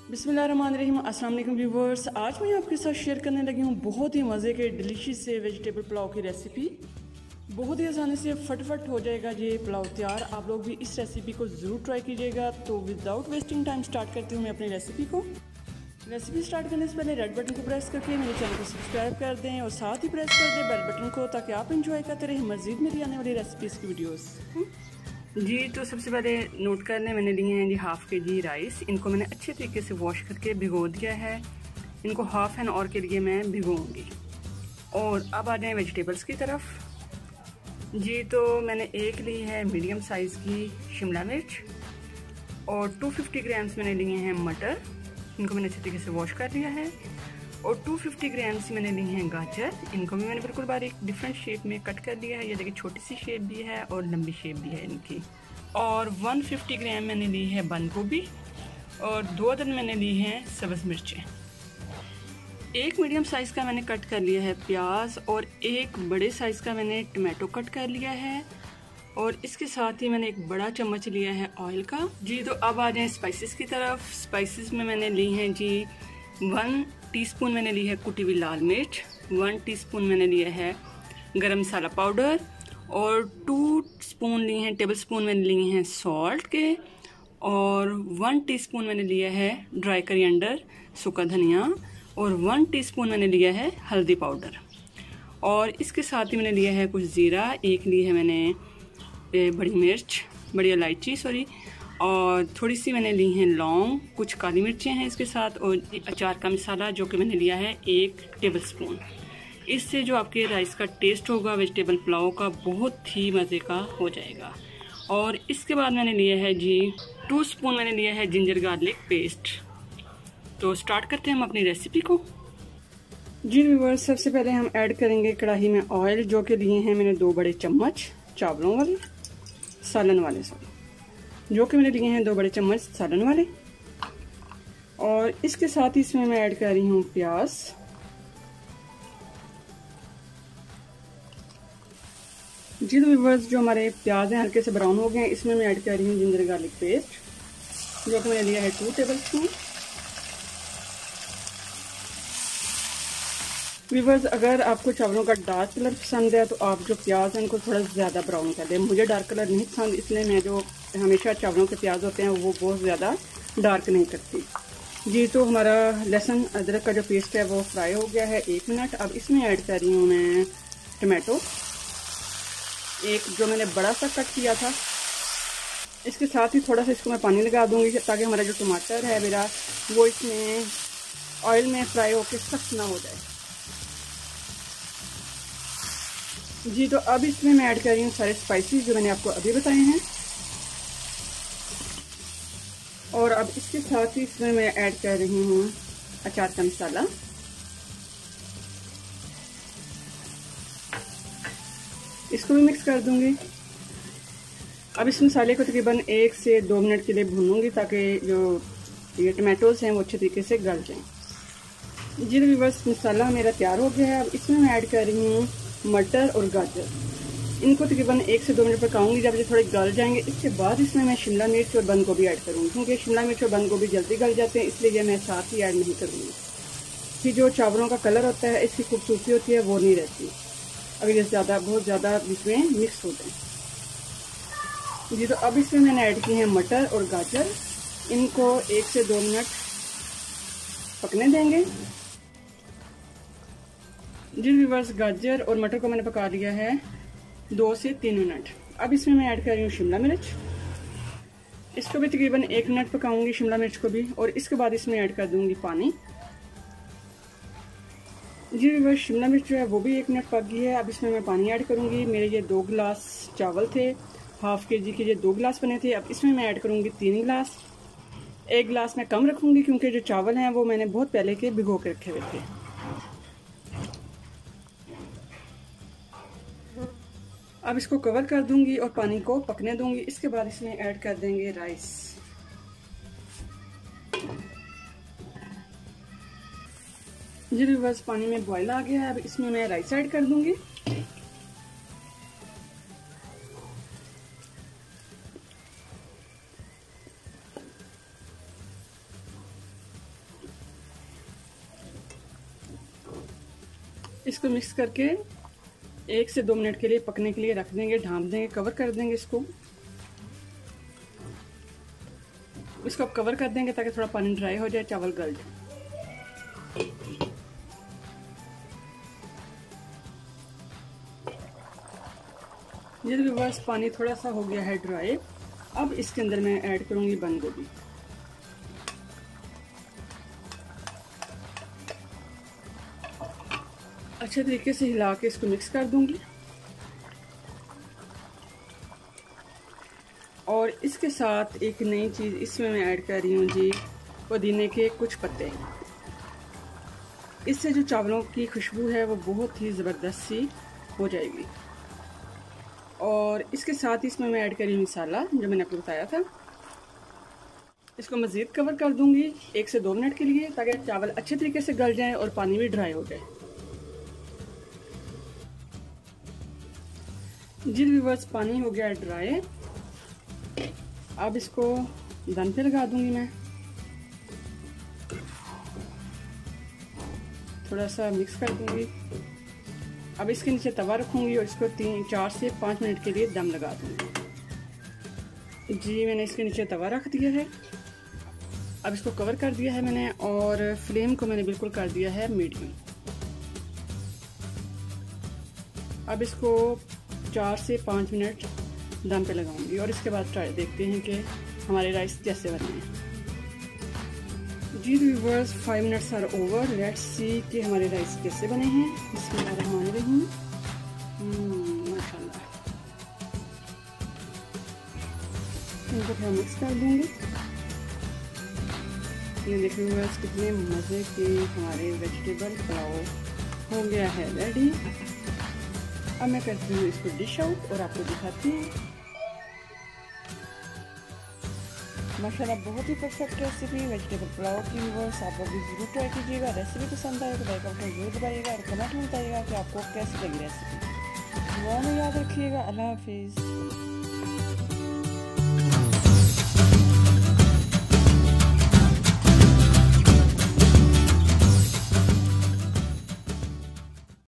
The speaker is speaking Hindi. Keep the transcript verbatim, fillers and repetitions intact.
बिस्मिल्लाहिर्रहमानिर्रहीम। अस्सलाम वालेकुम व्यूवर्स, आज मैं आपके साथ शेयर करने लगी हूँ बहुत ही मज़े के डिलीशियस से वेजिटेबल पुलाव की रेसिपी। बहुत ही आसानी से फटफट हो जाएगा ये पुलाव तैयार। आप लोग भी इस रेसिपी को ज़रूर ट्राई कीजिएगा। तो विदाउट वेस्टिंग टाइम स्टार्ट करती हूँ मैं अपनी रेसिपी को। रेसिपी स्टार्ट करने से पहले रेड बटन को प्रेस करके मेरे चैनल को सब्सक्राइब कर दें और साथ ही प्रेस कर दें बेल बटन को, ताकि आप इंजॉय करते रहें मज़ीद मेरी आने वाली रेसिपीज़ की वीडियोज़ जी। तो सबसे पहले नोट कर लें, मैंने लिए हैं जी हाफ़ के जी राइस। इनको मैंने अच्छे तरीके से वॉश करके भिगो दिया है। इनको हाफ़ एन आवर के लिए मैं भिगोऊंगी। और अब आ जाएँ वेजिटेबल्स की तरफ जी। तो मैंने एक ली है मीडियम साइज़ की शिमला मिर्च और दो सौ पचास ग्राम्स मैंने लिए हैं मटर। इनको मैंने अच्छे तरीके से वॉश कर लिया है। और दो सौ पचास ग्राम्स मैंने लिए हैं गाजर। इनको भी मैंने बिल्कुल बारीक डिफरेंट शेप में कट कर दिया है। ये देखिए छोटी सी शेप भी है और लंबी शेप भी है इनकी। और एक सौ पचास ग्राम मैंने ली है बंद गोभी और दो अदद मैंने ली हैं सब्ज़ मिर्चें। एक मीडियम साइज़ का मैंने कट कर लिया है प्याज और एक बड़े साइज़ का मैंने टमाटो कट कर लिया है। और इसके साथ ही मैंने एक बड़ा चम्मच लिया है ऑयल का जी। तो अब आ जाएं स्पाइसेस की तरफ। स्पाइसेस में मैंने ली हैं जी वन टीस्पून मैंने ली है कुटी हुई लाल मिर्च, वन टीस्पून मैंने लिया है गरम मसाला पाउडर और टू स्पून लिए हैं टेबल स्पून मैंने लिए हैं सॉल्ट के और वन टीस्पून मैंने लिया है ड्राई करिएंडर सूखा धनिया और वन टीस्पून मैंने लिया है हल्दी पाउडर। और इसके साथ ही मैंने लिया है कुछ ज़ीरा, एक ली है मैंने बड़ी मिर्च बड़ी इलायची सॉरी और थोड़ी सी मैंने ली हैं लौंग, कुछ काली मिर्चें हैं इसके साथ और अचार का मसाला जो कि मैंने लिया है एक टेबल स्पून। इससे जो आपके राइस का टेस्ट होगा वेजिटेबल पुलाव का बहुत ही मज़े का हो जाएगा। और इसके बाद मैंने लिया है जी टू स्पून मैंने लिया है जिंजर गार्लिक पेस्ट। तो स्टार्ट करते हैं हम अपनी रेसिपी को जी व्यूअर्स। सबसे पहले हम ऐड करेंगे कढ़ाई में ऑयल, जो कि लिए हैं मैंने दो बड़े चम्मच चावलों वाले सालन वाले सॉरी जो कि मैंने लिए हैं दो बड़े चम्मच सालन वाले। और इसके साथ ही इसमें मैं ऐड कर रही हूँ प्याज जी। तो व्यूअर्स जो हमारे प्याज हैं हल्के से ब्राउन हो गए हैं, इसमें मैं ऐड कर रही हूँ जिंजर गार्लिक पेस्ट जो कि मैंने लिया है टू टेबल स्पून। व्यूअर्स अगर आपको चावलों का डार्क कलर पसंद है तो आप जो प्याज है उनको थोड़ा ज़्यादा ब्राउन कर दें। मुझे डार्क कलर नहीं पसंद, इसलिए मैं जो हमेशा चावलों के प्याज होते हैं वो बहुत ज़्यादा डार्क नहीं करती जी। तो हमारा लहसुन अदरक का जो पेस्ट है वो फ्राई हो गया है एक मिनट। अब इसमें ऐड कर रही हूँ मैं टमाटो, एक जो मैंने बड़ा सा कट किया था। इसके साथ ही थोड़ा सा इसको मैं पानी लगा दूँगी ताकि हमारा जो टमाटर है मेरा वो इसमें ऑयल में फ्राई होकर सख्त ना हो जाए जी। तो अब इसमें मैं ऐड कर रही हूँ सारे स्पाइसेस जो मैंने आपको अभी बताए हैं। और अब इसके साथ ही इसमें मैं ऐड कर रही हूँ अचार का मसाला। इसको भी मिक्स कर दूंगी। अब इस मसाले को तकरीबन एक से दो मिनट के लिए भूनूंगी ताकि जो ये टमाटोज हैं वो अच्छे तरीके से गल जाएं जी। तो बस मसाला मेरा तैयार हो गया है। अब इसमें मैं ऐड कर रही हूँ मटर और गाजर। इनको तकरीबन एक से दो मिनट पकाऊंगी जब ये थोड़े गल जाएंगे। इसके बाद इसमें मैं शिमला मिर्च और बंद गोभी ऐड करूँगी, क्योंकि शिमला मिर्च और बंद गोभी जल्दी गल जाते हैं, इसलिए ये मैं साथ ही ऐड नहीं करूँगी। फिर जो चावलों का कलर होता है इसकी खूबसूरती होती है वो नहीं रहती अगर ये ज़्यादा बहुत ज़्यादा इसमें मिक्स हो जाए जी। तो अब इसमें मैंने ऐड किए हैं मटर और गाजर। इनको एक से दो मिनट पकने देंगे जी। व्यूअर्स गाजर और मटर को मैंने पका लिया है दो से तीन मिनट। अब इसमें मैं ऐड कर रही हूँ शिमला मिर्च। इसको भी तकरीबन एक मिनट पकाऊंगी शिमला मिर्च को भी। और इसके बाद इसमें ऐड कर दूंगी पानी जी। व्यूअर्स शिमला मिर्च जो है वो भी एक मिनट पक गई है। अब इसमें मैं पानी ऐड करूंगी। मेरे ये दो गिलास चावल थे, हाफ के जी के ये दो गिलास बने थे। अब इसमें मैं ऐड करूंगी तीन गिलास। एक गिलास मैं कम रखूंगी क्योंकि जो चावल हैं वो मैंने बहुत पहले के भिगो के रखे हुए थे। अब इसको कवर कर दूंगी और पानी को पकने दूंगी। इसके बाद इसमें ऐड कर देंगे राइस जी। बस पानी में बॉईल आ गया है। अब इसमें मैं राइस ऐड कर दूंगी। इसको मिक्स करके एक से दो मिनट के लिए पकने के लिए रख देंगे, ढाँप देंगे, कवर कर देंगे इसको। इसको अब कवर कर देंगे ताकि थोड़ा पानी ड्राई हो जाए, चावल गल जाए। ये भी बस पानी थोड़ा सा हो गया है ड्राई। अब इसके अंदर मैं ऐड करूंगी बंद गोभी। अच्छे तरीके से हिला के इसको मिक्स कर दूंगी और इसके साथ एक नई चीज़ इसमें मैं ऐड कर रही हूँ जी, पुदीने के कुछ पत्ते। इससे जो चावलों की खुशबू है वो बहुत ही ज़बरदस्त सी हो जाएगी। और इसके साथ ही इसमें मैं ऐड कर रही हूँ मसाला जो मैंने आपको बताया था। इसको मज़ीद कवर कर दूंगी एक से दो मिनट के लिए ताकि चावल अच्छे तरीके से गल जाएं और पानी भी ड्राई हो जाए। जी व्यूअर्स, पानी हो गया ड्राई। अब इसको दम पे लगा दूंगी मैं। थोड़ा सा मिक्स कर दूंगी। अब इसके नीचे तवा रखूंगी और इसको तीन चार से पाँच मिनट के लिए दम लगा दूंगी। जी मैंने इसके नीचे तवा रख दिया है। अब इसको कवर कर दिया है मैंने और फ्लेम को मैंने बिल्कुल कर दिया है मीडियम। अब इसको चार से पाँच मिनट दम पे लगाऊंगी और इसके बाद ट्राई देखते हैं कि हमारे राइस कैसे बने हैं। जी viewers, five minutes are over. Let's see कि हमारे राइस कैसे बने हैं। बिस्मिल्लाहिर्रहमानिर्रहीम। माशाल्लाह। इनको थोड़ा मिक्स कर दूंगी। ये देखिए व्यूअर्स, कितने मज़े के हमारे वेजिटेबल पुलाव हो गया है रेडी। अब मैं करती हूँ इसको डिश आउट और आपको दिखाती हूँ। माशाल्लाह बहुत ही परफेक्ट रेसिपी वेजिटेबल पुलाव की। व्यूअर्स, आप लोग भी जरूर ट्राई कीजिएगा। रेसिपी पसंद आए तो लाइक बटन जरूर दबाइएगा और कमेंट में बताइएगा कि आपको कैसी लगी रेसिपी। दुआ में याद रखिएगा। अल्लाह हाफिज़।